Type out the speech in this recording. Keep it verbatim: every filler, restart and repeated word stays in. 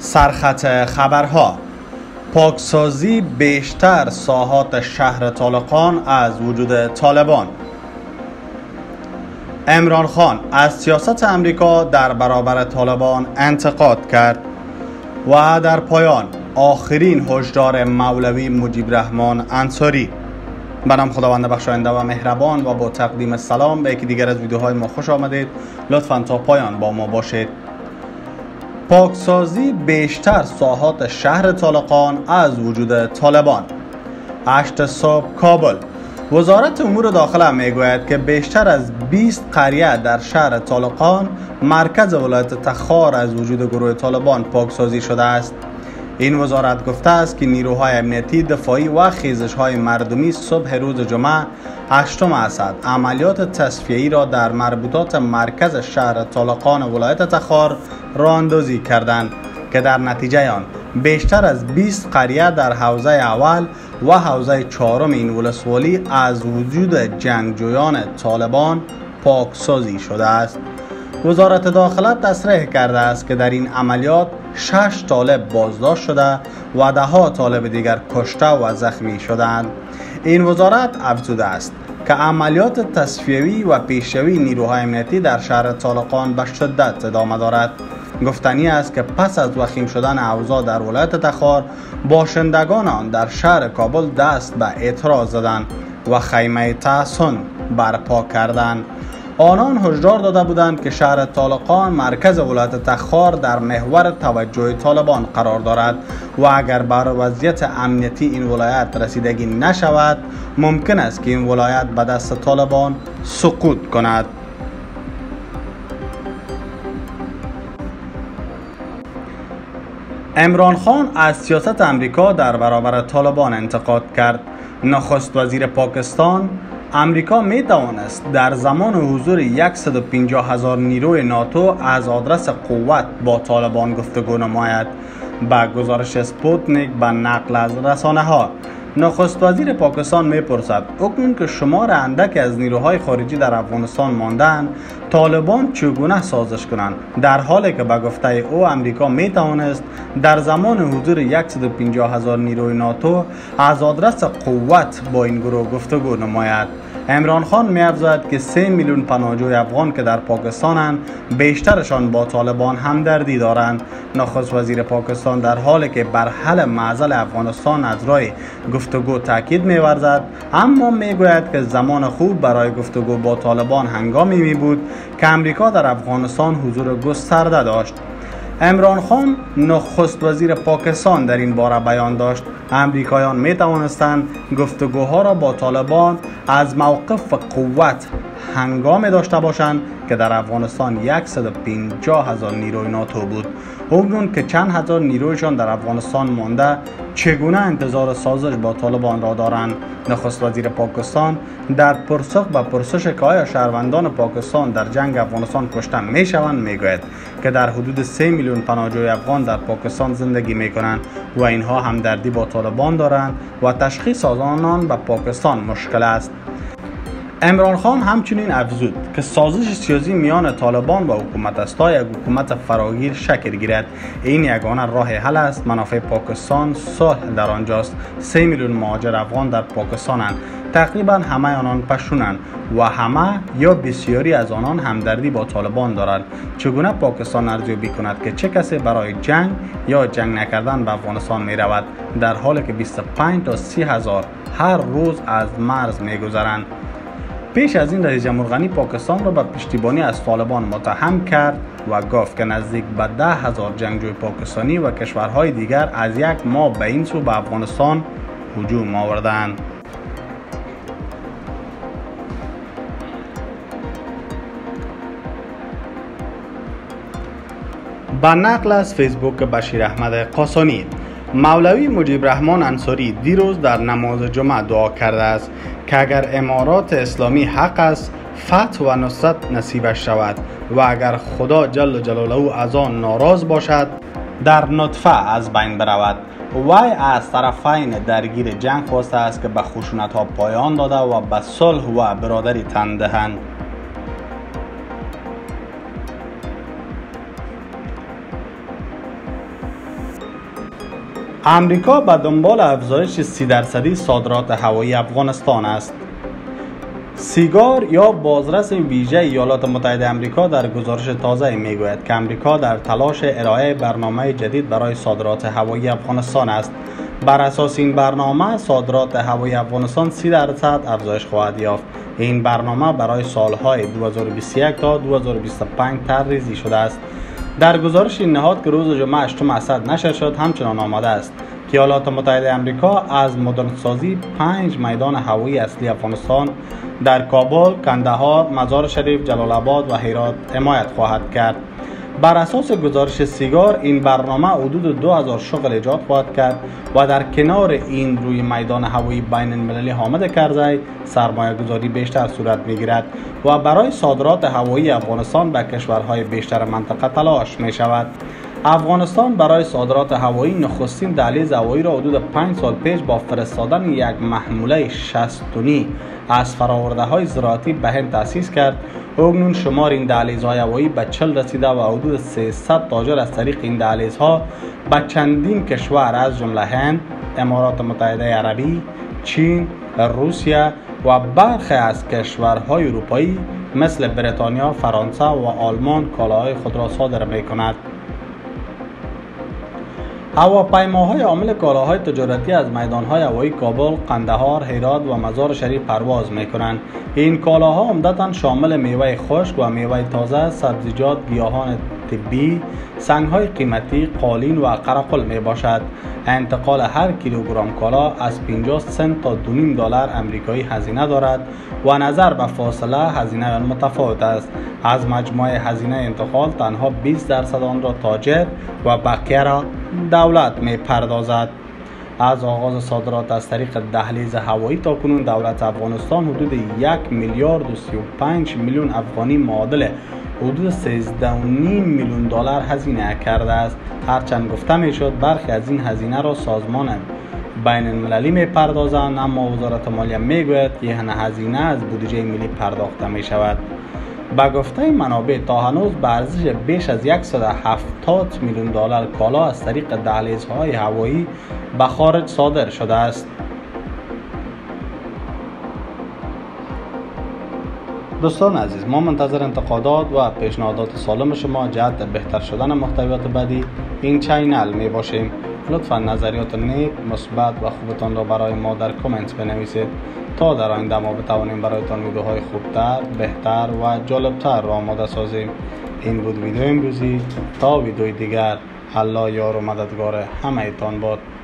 سرخط خبرها: پاکسازی بیشتر ساحات شهر طالقان از وجود طالبان. عمران خان از سیاست امریکا در برابر طالبان انتقاد کرد. و در پایان آخرین هشدار مولوی مجیب رحمان انصاری. به نام خداوند بخشاینده و مهربان و با تقدیم سلام به یکی دیگر از ویدیوهای ما خوش آمدید. لطفاً تا پایان با ما باشید. پاکسازی بیشتر ساحات شهر طالقان از وجود طالبان. هشت صبح کابل. وزارت امور داخله میگوید که بیشتر از بیست قریه در شهر طالقان مرکز ولایت تخار از وجود گروه طالبان پاکسازی شده است. این وزارت گفته است که نیروهای امنیتی، دفاعی و خیزش‌های مردمی صبح روز جمعه هشتم اسد عملیات تصفیه‌ای را در مربوطات مرکز شهر طالقان ولایت تخار راه اندازی کردند که در نتیجه آن بیشتر از بیست قریه در حوزه اول و حوزه چهارم این ولسوالی از وجود جنگجویان طالبان پاکسازی شده است. وزارت داخله تصریح کرده است که در این عملیات شش طالب بازداشت شده و ده ها طالب دیگر کشته و زخمی شدند. این وزارت افزوده است که عملیات تصفیه‌ای و پیشروی نیروهای امنیتی در شهر طالقان به شدت ادامه دارد. گفتنی است که پس از وخیم شدن اوضاع در ولایت تخار، باشندگان آن در شهر کابل دست به اعتراض زدند و خیمه تحصن برپا کردند. آنان هشدار داده بودند که شهر طالقان مرکز ولایت تخار در محور توجه طالبان قرار دارد و اگر بر وضعیت امنیتی این ولایت رسیدگی نشود ممکن است که این ولایت به دست طالبان سقوط کند. عمران خان از سیاست امریکا در برابر طالبان انتقاد کرد. نخست وزیر پاکستان: امریکا می توانست در زمان حضور صد و پنجاه هزار نیروی ناتو از آدرس قوت با طالبان گفتگو نماید. با گزارش اسپوتنیک به نقل از رسانه ها، نخست وزیر پاکستان می پرسد اکنون که شمار اندک از نیروهای خارجی در افغانستان ماندند، طالبان چگونه سازش کنند، در حالی که به گفته او امریکا می توانست در زمان حضور صد و پنجاه هزار نیروی ناتو از آدرس قوت با این گروه گفتگو نماید. عمران خان می افزاید که سه میلیون پناهجوی افغان که در پاکستانند بیشترشان با طالبان همدردی دارند. نخست وزیر پاکستان در حالی که بر حل معضل افغانستان از راه گفتگو تاکید می ورزد، اما می گوید که زمان خوب برای گفتگو با طالبان هنگامی می بود که امریکا در افغانستان حضور گسترده داشت. عمران خان نخست وزیر پاکستان در این باره بیان داشت امریکایان می توانستند گفتگوها را با طالبان از موقف قوت هنگامی داشته باشند که در افغانستان صد و پنجاه هزار نیروی ناتو بود. اکنون که چند هزار نیرویشان در افغانستان مانده، چگونه انتظار سازش با طالبان را دارند؟ نخست وزیر پاکستان در پاسخ به پرسش که آیا شهروندان پاکستان در جنگ افغانستان کشته می شوند میگوید که در حدود سه میلیون پناهجوی افغان در پاکستان زندگی می کنند و اینها همدردی با طالبان دارند و تشخیص آنان به پاکستان مشکل است. عمران خان همچنین افزود که سازش سیاسی میان طالبان و حکومت است تا یک حکومت فراگیر شکل گیرد. این یگانه راه حل است. منافع پاکستان صلح در آنجاست. سه میلیون مهاجر افغان در پاکستانند. تقریبا همه آنان پشتونند و همه یا بسیاری از آنان همدردی با طالبان دارند. چگونه پاکستان ارزیابی کند که چه کسی برای جنگ یا جنگ نکردن به افغانستان می رود در حالی که بیست و پنج تا سی هزار هر روز از مرز می گذرند؟ پیش از این رئیس جمهور غنی پاکستان را به پشتیبانی از طالبان متهم کرد و گفت که نزدیک به ده هزار جنگجوی پاکستانی و کشورهای دیگر از یک ماه به این سو به افغانستان هجوم آوردند. به نقل از فیسبوک بشیر احمد قاسانی، مولوی مجیب رحمان انصاری دیروز در نماز جمعه دعا کرده است که اگر امارات اسلامی حق است فتح و نصرت نصیبش شود و اگر خدا جل جلاله از آن ناراض باشد در نطفه از بین برود. وی از طرفین درگیر جنگ خواسته است که به خشونت ها پایان داده و به صلح و برادری تن دهند. امریکا به دنبال افزایش سی درصدی صادرات هوایی افغانستان است. سیگار یا بازرس ویژه ایالات متحده آمریکا در گزارش تازه میگوید که امریکا در تلاش ارائه برنامه جدید برای صادرات هوایی افغانستان است. بر اساس این برنامه صادرات هوایی افغانستان سی درصد افزایش خواهد یافت. این برنامه برای سالهای دو هزار و بیست و یک تا دو هزار و بیست و پنج طرحریزی شده است. در گزارش این نهاد که روز جمعه هشتم اسد نشر شد همچنان آمده است که ایالات متحده آمریکا از مدرنسازی پنج میدان هوایی اصلی افغانستان در کابل، کندهار، مزار شریف، جلال آباد و هرات حمایت خواهد کرد. بر اساس گزارش سیگار این برنامه حدود دو هزار شغل ایجاد خواهد کرد و در کنار این روی میدان هوایی بین المللی حامد کرزی سرمایه گذاری بیشتر صورت می گیرد و برای صادرات هوایی افغانستان به کشورهای بیشتر منطقه تلاش می شود. افغانستان برای صادرات هوایی نخستین دهلیز هوایی را حدود پنج سال پیش با فرستادن یک محموله شصت تنی از فراورده های زراعتی به هند تأسیس کرد. اکنون شمار این دهلیزهای هوایی به چهل رسیده و حدود سیصد تاجر از طریق این دهلیزها به چندین کشور از جمله هند، امارات متحده عربی، چین، روسیه و برخی از کشورهای اروپایی مثل بریتانیا، فرانسه و آلمان کالاهای خود را صادر می کند. هواپیماهای حامل کالاهای تجارتی از میدانهای هوایی کابل، قندهار، هرات و مزار شریف پرواز می کنند. این کالاها عمدتاً شامل میوه خشک و میوه تازه، سبزیجات، گیاهان طبی، سنگ‌های قیمتی، قالین و قرقل می باشد. انتقال هر کیلوگرم کالا از پنجاه سنت تا دو و نیم دلار آمریکایی هزینه دارد و نظر به فاصله هزینه آن متفاوت است. از مجموع هزینه انتقال تنها بیست درصد آن را تاجر و بقیه را دولت می پردازد. از آغاز صادرات از طریق دهلیز هوایی تا کنون دولت افغانستان حدود یک میلیارد و سی و پنج میلیون افغانی معادل حدود سیزده و نیم میلیون دلار هزینه کرده است. هرچند گفته می شد برخی از این هزینه را سازمان بین المللی می پردازند، اما وزارت مالیه می گوید که این هزینه از بودجه ملی پرداخته می شود. به گفته منابع تا هنوز به ارزش بیش از صد و هفتاد میلیون دلار کالا از طریق دهلیزهای هوایی به خارج صادر شده است. دوستان عزیز، ما منتظر انتقادات و پیشنهادات سالم شما جهت بهتر شدن محتویات بعدی این چینل می باشیم. لطفا نظریات نیک، مثبت و خوبتان را برای ما در کامنت بنویسید تا در آینده ما بتوانیم برایتان ویدیوهای خوبتر، بهتر و جالبتر را آماده سازیم. این بود ویدیو امروزی. تا ویدیوی دیگر، الله یار و مددگار همه تان باد.